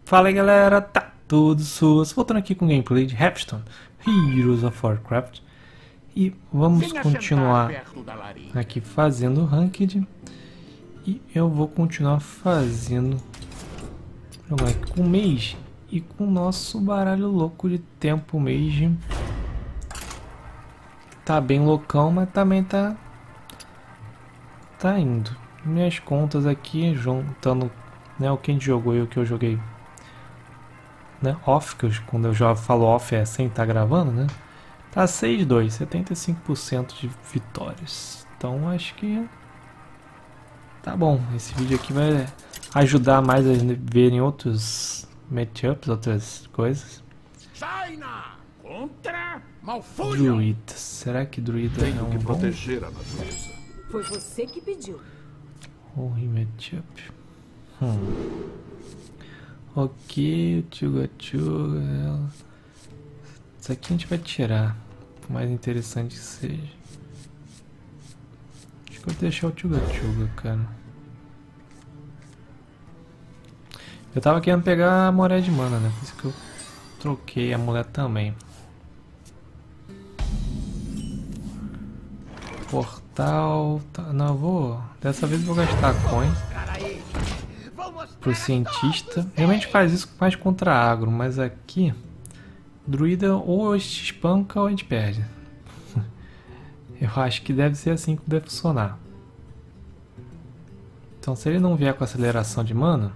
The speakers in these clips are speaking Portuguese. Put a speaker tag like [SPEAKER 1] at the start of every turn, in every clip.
[SPEAKER 1] Fala aí galera, tá tudo suas, voltando aqui com gameplay de Hearthstone, Heroes of Warcraft. E vamos continuar aqui fazendo Ranked. E eu vou continuar fazendo jogar aqui com o Mage e com o nosso baralho louco de tempo. Mage tá bem loucão, mas também tá indo. Minhas contas aqui, juntando, né, o que a gente jogou e o que eu joguei, né, off, que quando eu já falo off é sem estar gravando, né? Tá 6-2, 75% de vitórias. Então acho que tá bom. Esse vídeo aqui vai ajudar mais a verem outros matchups, outras coisas. Druida. Será que Druida é um bom?
[SPEAKER 2] Proteger a natureza.
[SPEAKER 3] Foi você que pediu.
[SPEAKER 1] Matchup. Ok, Tchuga. Isso aqui a gente vai tirar, por mais interessante que seja. Acho que eu vou deixar o Tchuga, cara. Eu tava querendo pegar a Moré de Mana, né? Por isso que eu troquei a mulher também. Portal... Não, eu vou... Dessa vez eu vou gastar coin pro cientista. Realmente faz isso mais contra agro, mas aqui Druida ou a gente espanca ou a gente perde. Eu acho que deve ser assim que deve funcionar. Então se ele não vier com aceleração de mana,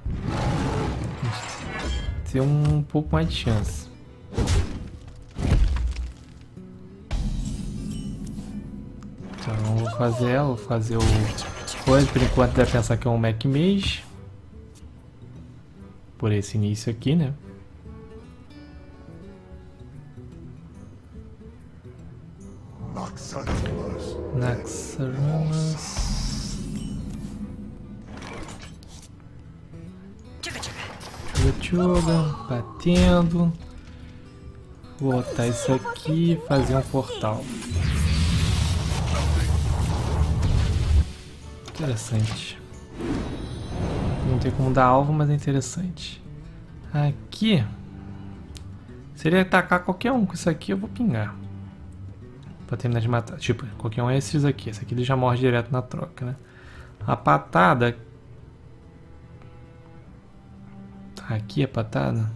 [SPEAKER 1] tem um pouco mais de chance. Então eu vou fazer ela, vou fazer o... Hoje por enquanto deve pensar que é um Mech Mage. Por esse início aqui, né? Naxxramas. Tchuga, batendo. Vou botar isso aqui e fazer um portal. Interessante. Não tem como dar alvo, mas é interessante. Aqui, se ele atacar qualquer um com isso aqui, eu vou pingar. Pra terminar de matar. Tipo, qualquer um é esses aqui. Esse aqui ele já morre direto na troca, né? A patada... Aqui é patada?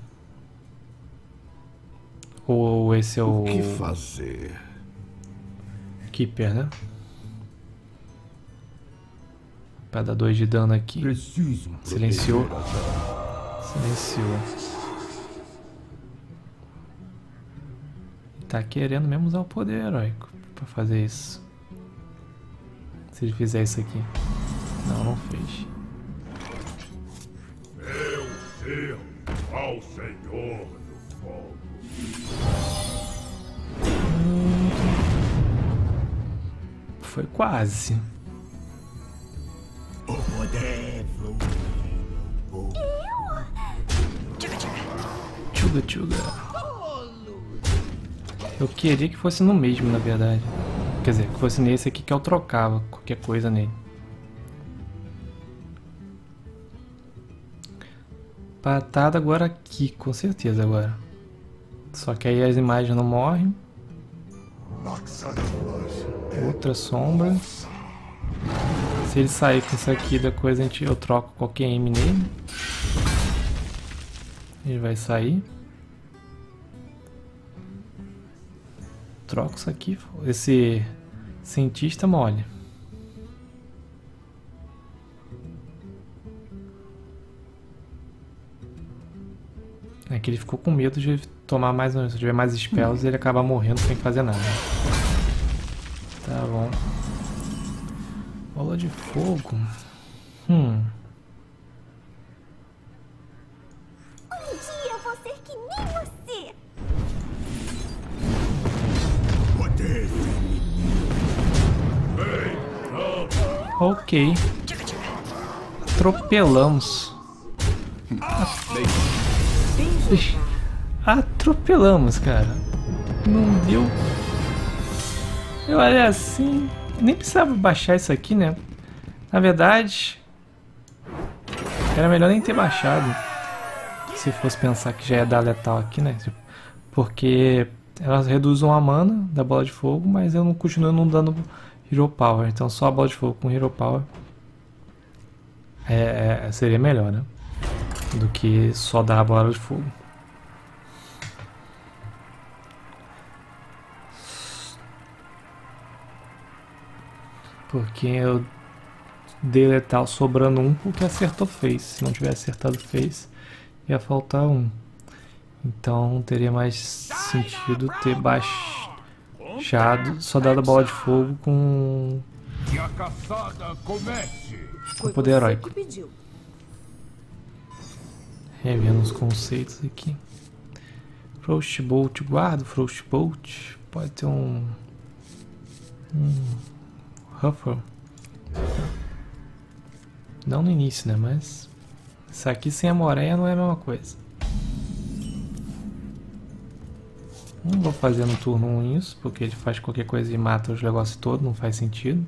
[SPEAKER 1] Ou esse é o...
[SPEAKER 2] O que fazer?
[SPEAKER 1] Keeper, né? Pra dar 2 de dano aqui.
[SPEAKER 2] Preciso.
[SPEAKER 1] Silenciou. Silenciou. Tá querendo mesmo usar o poder heróico pra fazer isso. Se ele fizer isso aqui. Não, não fez.
[SPEAKER 2] Eu sirvo ao Senhor do Fogo.
[SPEAKER 1] Foi quase.
[SPEAKER 2] O poder
[SPEAKER 1] Tchuga. Eu queria que fosse no mesmo, na verdade. Quer dizer, que fosse nesse aqui que eu trocava qualquer coisa nele. Patada agora aqui, com certeza agora. Só que aí as imagens não morrem. Outra sombra. Se ele sair com isso aqui, depois eu troco qualquer aim nele. Ele vai sair. Troco isso aqui. Esse cientista mole. É que ele ficou com medo de tomar mais... Se tiver mais spells, ele acaba morrendo sem fazer nada. Tá bom. Bola de fogo.
[SPEAKER 4] Um dia eu vou ser que nem você.
[SPEAKER 1] Ok. Atropelamos. Atropelamos, cara. Não deu. Eu olhei assim. Nem precisava baixar isso aqui, né? Na verdade, era melhor nem ter baixado. Se fosse pensar que já ia dar letal aqui, né? Porque elas reduzem a mana da bola de fogo, mas eu não continuo não dando Hero Power. Então só a bola de fogo com Hero Power seria melhor, né? Do que só dar a bola de fogo. Porque eu dei letal sobrando um porque acertou face. Se não tivesse acertado face, ia faltar um. Então teria mais sentido ter baixado, só dado a bola de fogo com
[SPEAKER 2] Que a caçada comece.
[SPEAKER 1] o poder heróico.
[SPEAKER 3] Você que pediu.
[SPEAKER 1] Revendo os conceitos aqui. Frostbolt, guarda o Frostbolt. Pode ter um Ruffle. Não no início, né? Mas isso aqui sem a Moreia não é a mesma coisa. Não vou fazer no turno 1 isso, porque ele faz qualquer coisa e mata os negócios todos, não faz sentido.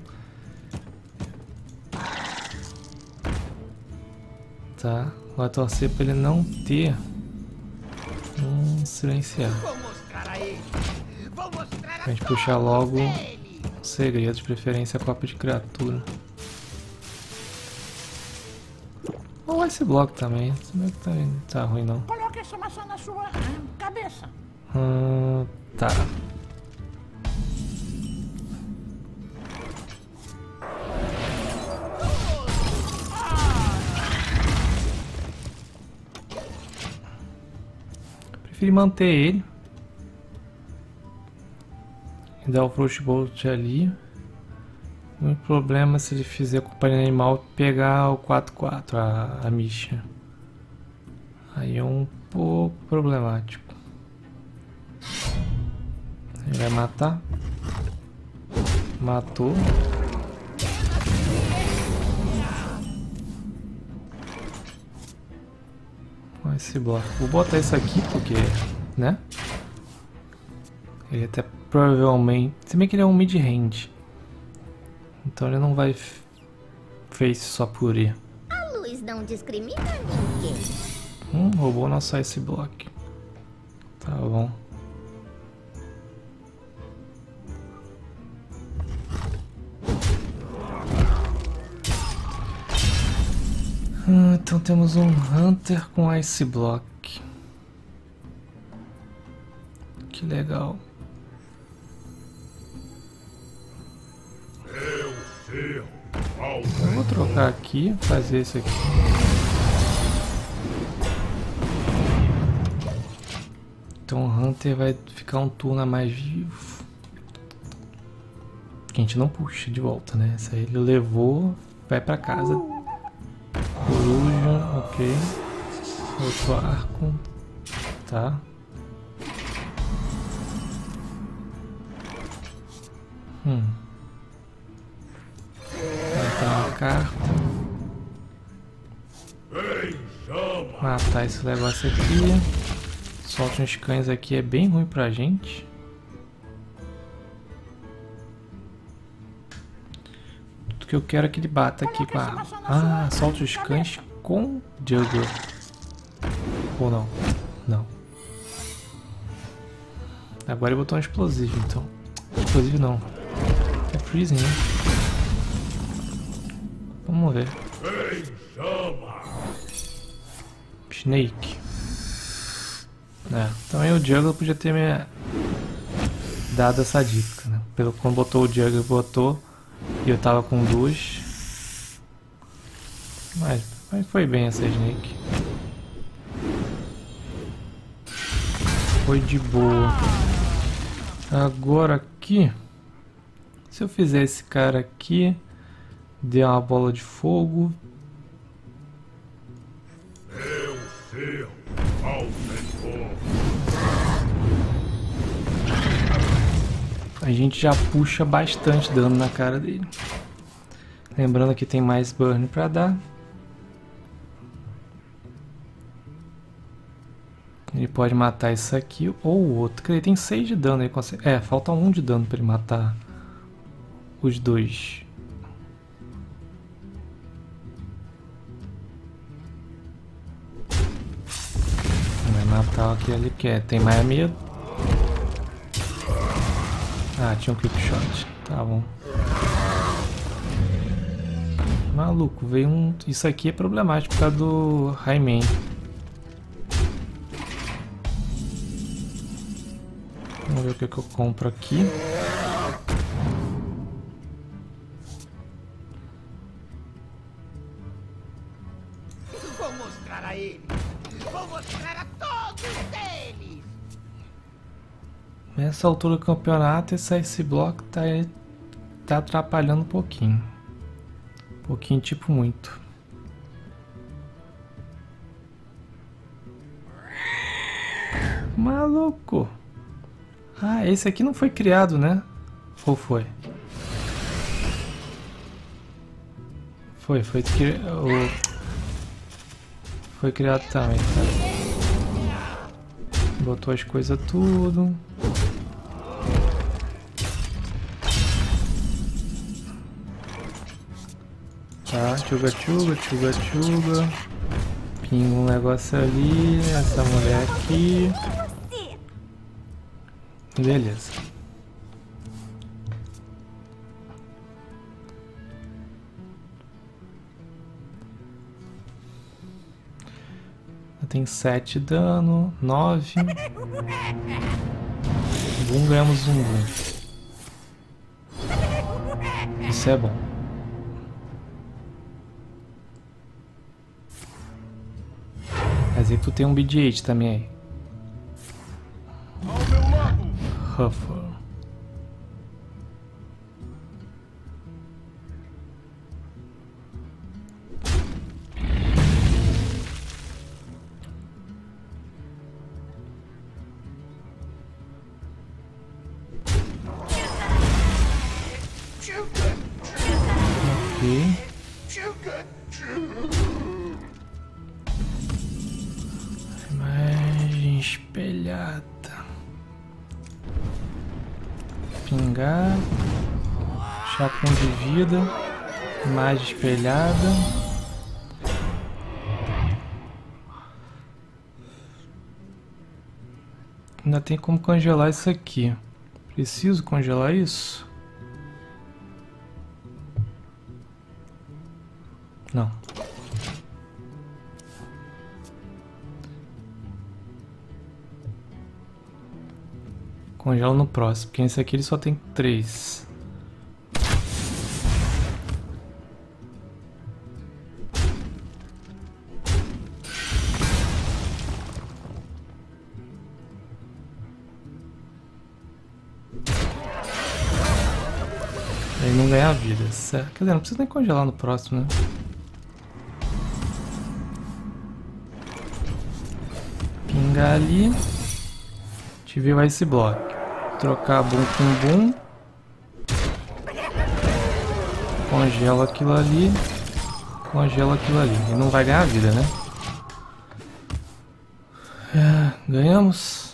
[SPEAKER 1] Tá, vou torcer para ele não ter um silenciado. A gente puxar logo o segredo, de preferência a copa de criatura. Ou esse bloco também, não tá ruim não.
[SPEAKER 5] Coloque essa maçã na sua cabeça.
[SPEAKER 1] Tá. Preferi manter ele e dar o Frostbolt ali. O problema é se ele fizer companhia animal pegar o 4/4, a Misha. Aí é um pouco problemático. Ele vai matar. Matou. Olha esse bloco. Vou botar isso aqui porque, né? Ele até provavelmente... Se bem que ele é um mid-range. Então ele não vai face só por ir.
[SPEAKER 4] A luz não discrimina ninguém.
[SPEAKER 1] Roubou nosso Ice Block. Tá bom. Então temos um Hunter com Ice Block. Que legal.
[SPEAKER 2] Eu
[SPEAKER 1] Eu vou trocar aqui, fazer isso aqui. Então o Hunter vai ficar um turno a mais vivo. Que a gente não puxa de volta, né? Essa aí ele levou, vai pra casa. Coruja, ok. Outro arco. Tá. Vai ter uma carta. Matar esse negócio aqui. Solta uns cães aqui, é bem ruim pra gente. Tudo que eu quero é que ele bata aqui com a arma. Ah, solta os cães com Juggler. Ou não? Não. Agora ele botou um explosivo, então. Explosivo não. É freezing, né? Vamos ver. Snake. Também o Juggler podia ter me dado essa dica, né? Pelo quando botou o Juggler, botou e eu tava com duas. Mas foi bem essa Snake. Foi de boa. Agora aqui, se eu fizer esse cara aqui, der uma bola de fogo. A gente já puxa bastante dano na cara dele. Lembrando que tem mais burn pra dar. Ele pode matar isso aqui ou o outro. Ele tem 6 de dano. Ele consegue... falta 1 de dano pra ele matar os dois. Matar aquele ali que é. Tem mais medo. Ah, tinha um quick shot. Tá bom. Maluco, veio um... Isso aqui é problemático por causa do Rayman. Vamos ver o que eu compro aqui.
[SPEAKER 5] Vou mostrar a ele. Vou mostrar a todos eles.
[SPEAKER 1] Nessa altura do campeonato, esse bloco tá atrapalhando um pouquinho. Um pouquinho, tipo muito. Maluco! Ah, esse aqui não foi criado, né? Ou foi? Foi criado também, tá? Botou as coisas tudo. Tá, tchuga. Pinga um negócio ali, essa mulher aqui. Beleza. Tem 7 dano, 9. Bum, ganhamos um bum. Isso é bom. Mas aí tu tem um BD-8 também aí.
[SPEAKER 2] Ao meu lado!
[SPEAKER 1] Ruffle. Ok. Imagem espelhada. Pingar. Chapão de vida. Imagem espelhada. Ainda tem como congelar isso aqui. Preciso congelar isso? Não. Congela no próximo, porque esse aqui ele só tem 3. Ele não ganha vida, certo? Quer dizer, não precisa nem congelar no próximo, né? Pingar ali. Tive o Ice Block. Trocar Boom com Boom. Congela aquilo ali. Congela aquilo ali. E não vai ganhar vida, né? Ganhamos.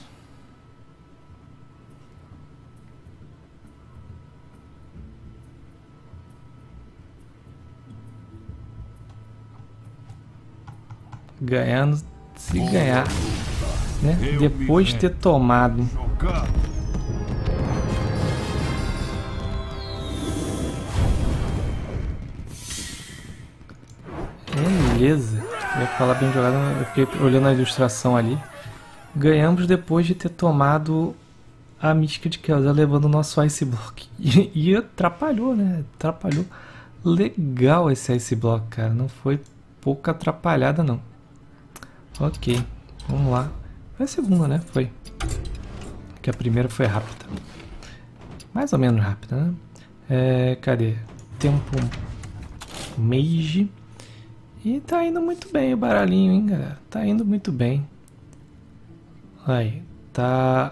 [SPEAKER 1] Ganhando se ganhar, né? Depois de ter tomado. Beleza. Eu ia falar bem jogado, eu fiquei olhando a ilustração ali. Ganhamos depois de ter tomado a mística de Kelza, levando o nosso Ice Block. E atrapalhou, né? Atrapalhou legal esse Ice Block, cara. Não foi pouca atrapalhada, não. Ok, vamos lá. Foi a segunda, né? Foi. Que a primeira foi rápida. Mais ou menos rápida, né? Cadê? Tempo Mage. E tá indo muito bem o baralhinho, hein, galera? Tá indo muito bem. Aí, tá...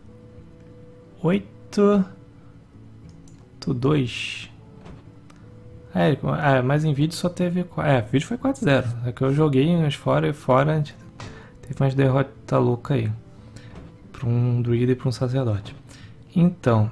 [SPEAKER 1] 8-2. Mas em vídeo só teve... vídeo foi 4-0. É que eu joguei mas fora, teve umas derrotas loucas aí. Pra um druida e pra um sacerdote. Então,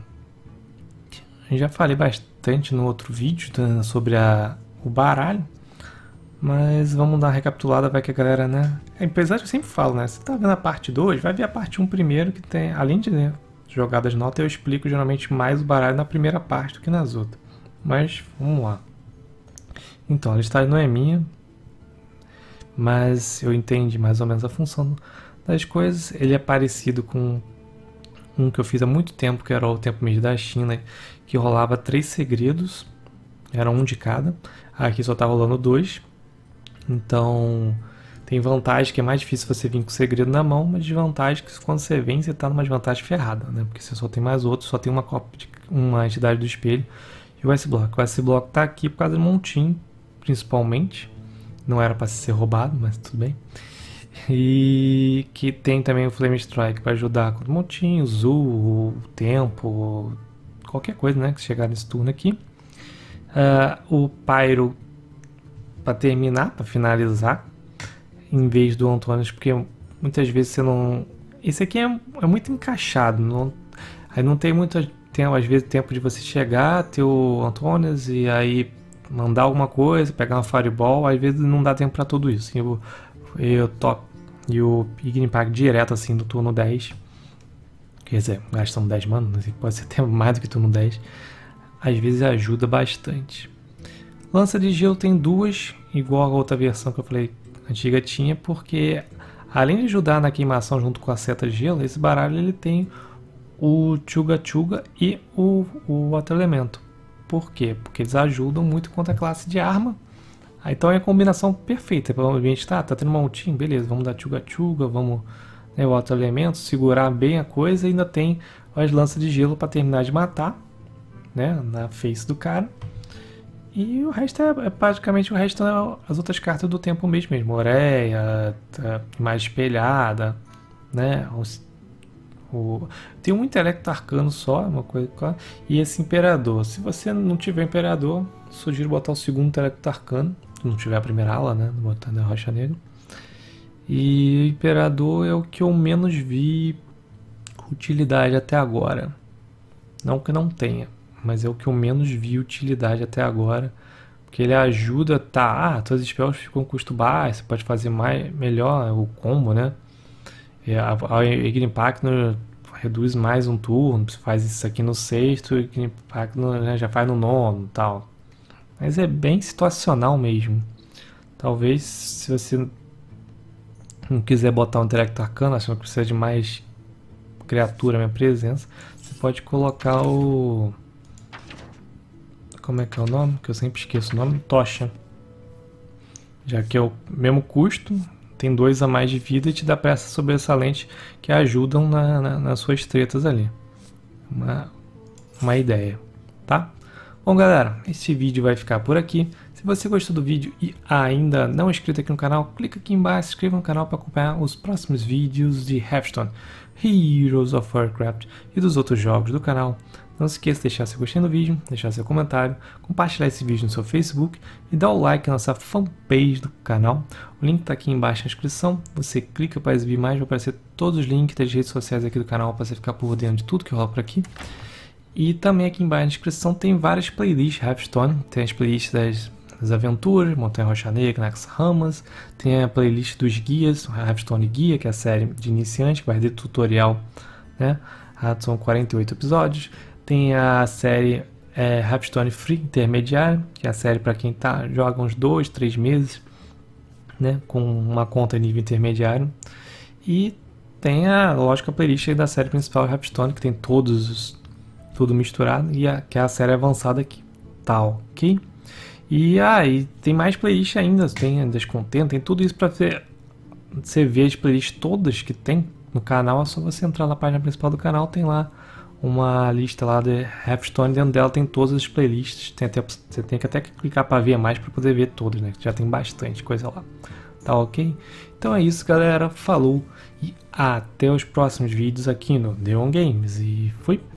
[SPEAKER 1] já falei bastante no outro vídeo sobre o baralho. Mas vamos dar uma recapitulada, vai que a galera, né? Apesar de eu sempre falo, né? Se tá vendo a parte 2, vai ver a parte 1 primeiro, que tem, além de, né, jogadas de nota, eu explico geralmente mais o baralho na primeira parte do que nas outras. Mas vamos lá. Então, a listagem não é minha, mas eu entendi mais ou menos a função das coisas. Ele é parecido com um que eu fiz há muito tempo, que era o Tempo Mês da China, que rolava 3 segredos, era um de cada. Aqui só tá rolando 2. Então, tem vantagem que é mais difícil você vir com o segredo na mão, mas desvantagem que quando você vem, você tá numa desvantagem ferrada, né? Porque você só tem mais outro, só tem uma cópia de uma entidade do espelho e o S-Block. O S-Block tá aqui por causa do montinho, principalmente. Não era para ser roubado, mas tudo bem. E que tem também o Flame Strike para ajudar com o montinho, o tempo, qualquer coisa, né, que chegar nesse turno aqui. O Pyro para terminar, para finalizar, em vez do Antônios, porque muitas vezes você não... Esse aqui é muito encaixado, não... Aí não tem muito tempo, às vezes, tempo de você chegar, ter o Antônios e aí mandar alguma coisa, pegar uma Fireball, às vezes não dá tempo para tudo isso. E o Ignipact direto assim no turno 10, quer dizer, gastando 10 mana, pode ser até mais do que turno 10, às vezes ajuda bastante. Lança de gelo tem 2, igual a outra versão que eu falei antiga tinha, porque além de ajudar na queimação junto com a seta de gelo, esse baralho ele tem o Chuga Chuga e o outro elemento. Por quê? Porque eles ajudam muito contra a classe de arma. Então é a combinação perfeita. Para o ambiente tá tendo um montinho, beleza, vamos dar Chuga Chuga, vamos, né, o outro elemento, segurar bem a coisa, e ainda tem as lanças de gelo para terminar de matar, né, na face do cara. E o resto é praticamente as outras cartas do tempo mesmo. Oreia, mais espelhada, né? Tem um intelecto arcano só, uma coisa. E esse imperador. Se você não tiver imperador, sugiro botar o segundo intelecto arcano. Se não tiver a primeira ala, né? Botando a rocha negra. E o imperador é o que eu menos vi utilidade até agora. Não que não tenha, mas é o que eu menos vi utilidade até agora, porque ele ajuda, todas as spells ficam com custo baixo, você pode fazer melhor o combo, né? A Ignipact reduz mais um turno, você faz isso aqui no 6º, o Ignipact já faz no 9º e tal. Mas é bem situacional mesmo. Talvez, se você não quiser botar um intelecto arcano, achando que precisa de mais criatura, minha presença, você pode colocar o... Como é que é o nome? Que eu sempre esqueço o nome. Tocha. Já que é o mesmo custo, tem 2 a mais de vida e te dá peças sobressalentes que ajudam nas suas tretas ali. Uma ideia, tá? Bom, galera, esse vídeo vai ficar por aqui. Se você gostou do vídeo e ainda não é inscrito aqui no canal, clica aqui embaixo, se inscreva no canal para acompanhar os próximos vídeos de Hearthstone, Heroes of Warcraft e dos outros jogos do canal. Não se esqueça de deixar seu gostei no vídeo, deixar seu comentário, compartilhar esse vídeo no seu Facebook e dar o like na nossa fanpage do canal. O link está aqui embaixo na descrição. Você clica para exibir mais, vai aparecer todos os links das redes sociais aqui do canal para você ficar por dentro de tudo que rola por aqui. E também aqui embaixo na descrição tem várias playlists Hearthstone. Tem as playlists das aventuras, Montanha Rocha Negra, Naxxramas. Tem a playlist dos guias, Hearthstone Guia, que é a série de iniciante, que vai ter tutorial, né? São 48 episódios. Tem a série Hearthstone Free Intermediário, que é a série para quem joga uns 2, 3 meses, né, com uma conta nível intermediário. E tem a lógica playlist da série principal Hearthstone, que tem tudo misturado, e que é a série avançada aqui, tá, ok? E aí tem mais playlist ainda, tem Descontento, tem tudo isso para você ver as playlists todas que tem no canal. É só você entrar na página principal do canal, tem lá uma lista lá de Hearthstone, dentro dela tem todas as playlists, você tem que até clicar para ver mais para poder ver todas, né? Já tem bastante coisa lá, tá, ok? Então é isso, galera, falou e até os próximos vídeos aqui no Neon Games, e fui!